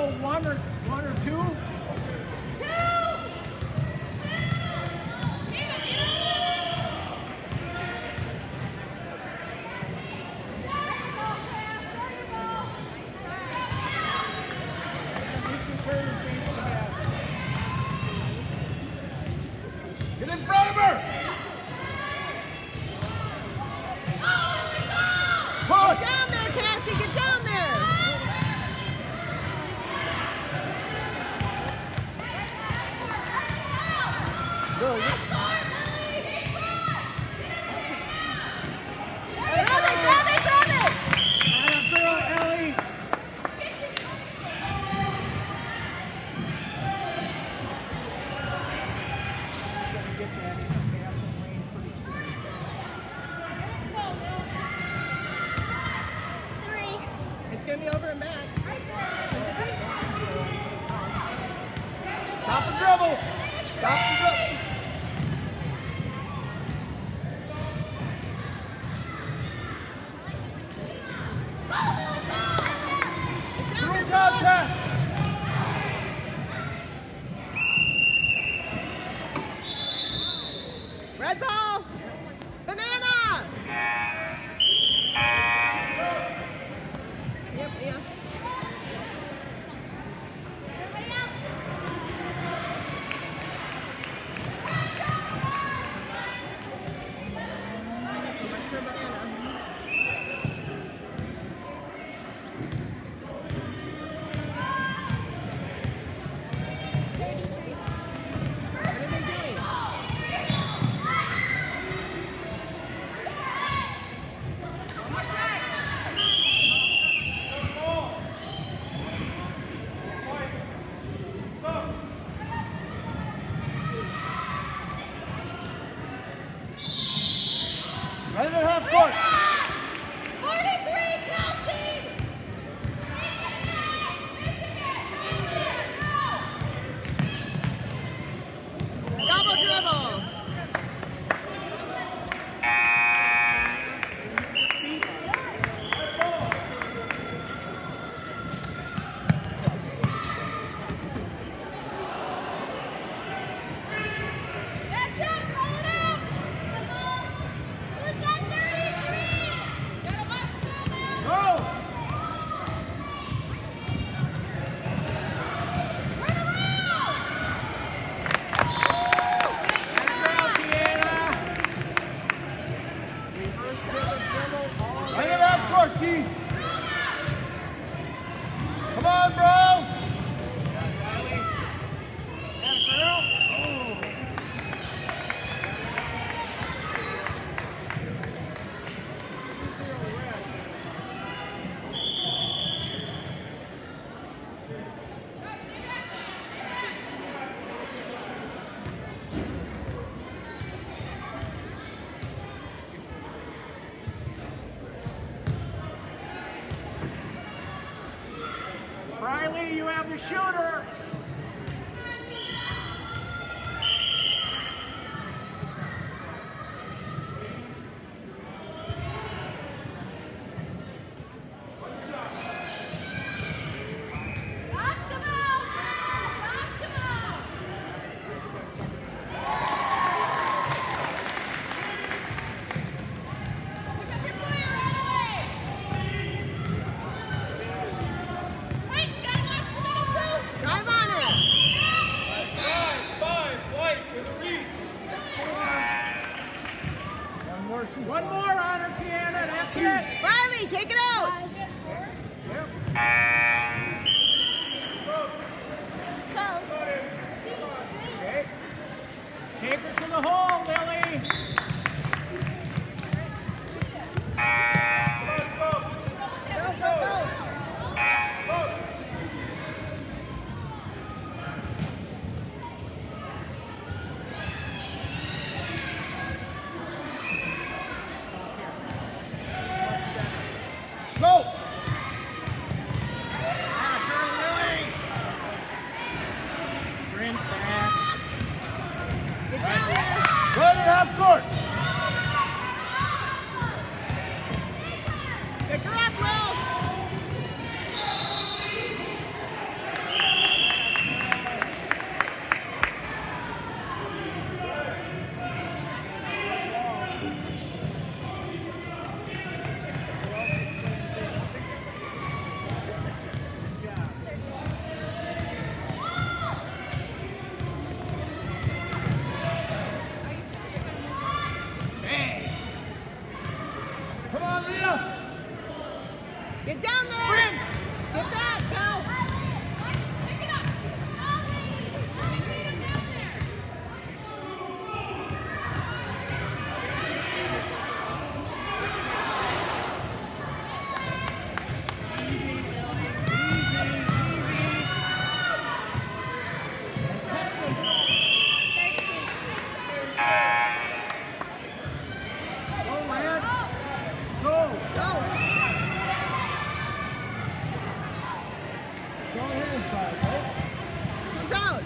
go one or two. Get in front of her! Push! Get down there, Cassie! Get down there! Go, Grab it! Atta girl, Ellie. Gonna get that in the passing lane pretty soon. It's going to be over and back. Stop the dribble! Stop the dribble! Through contact! Red ball! Banana! Yep, yeah. So much for banana. What are they doing? Right at half court! 43, Kelsey! Double dribble! That's it, roll it out! Who's got 33? Got a bunch still now. Go! Turn around! Reverse dribble, all Right at half court, T! Come on, bros! Atta girl. Oh. Riley, you have the shooter. Box them out, Brad! Box them out! Pick up your player right away! Hey, gotta watch the middle too! Drive on her! Five, white with a read. One more on her, Tiana. That's it. Riley, take it out! Yep. 12. Okay. Take her to the hole, Lily. Come on, folks. Go, go, go! Folks. Go! Lily. Sprint back. Get down there! Get down there. Sprint. Get back, go. Pick it up. Beat him down there. Easy, Lily. Easy, easy. Go, Lance. Go. Go. Go ahead, guys, right? Who's out?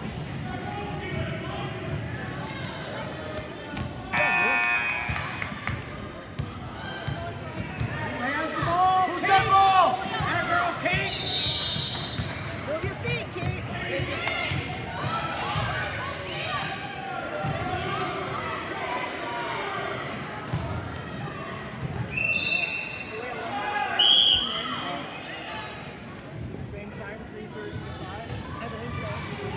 Who has the ball? Who's Kate. that ball? That girl, Kate. Move your feet, Kate. Same time, 3:30 to 5. I believe so.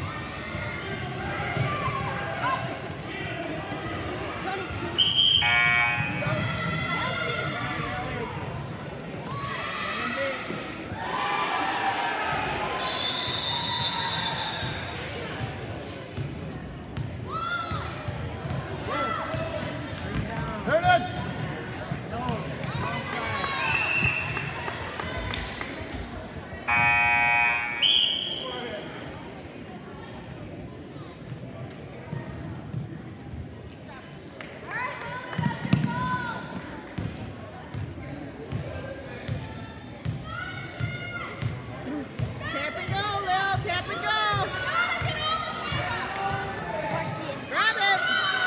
Here it is. No, wrong side. Tap and go, Lil. Tap and go. Grab it.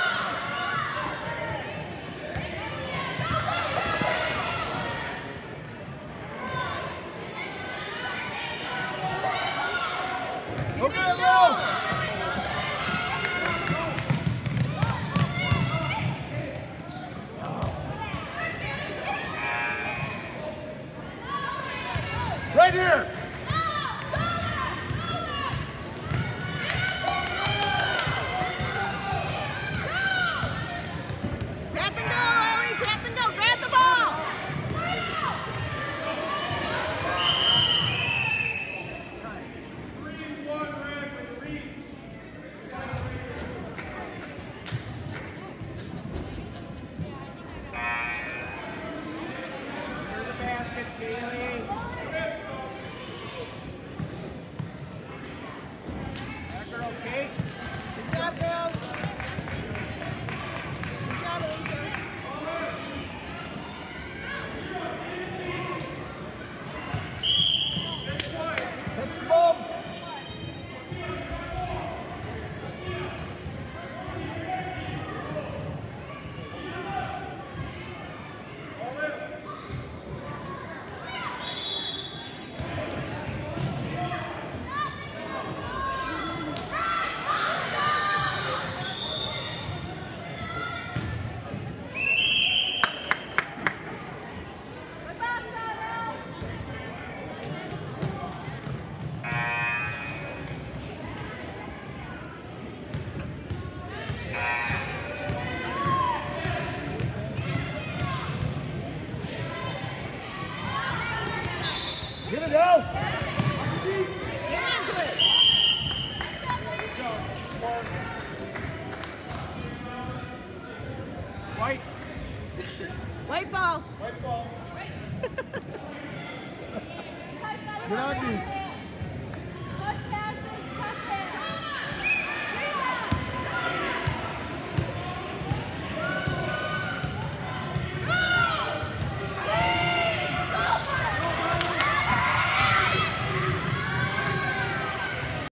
Look Get at it, it, go. Lil. Right here. Tap and go, Ellie. Tap and go. Grab the ball. Here's the basket, Kaylee. That girl, Kate. Good job, girls. Good job, Alicia. Touch the ball. Get it out. Get into it. White. White ball. Get on me.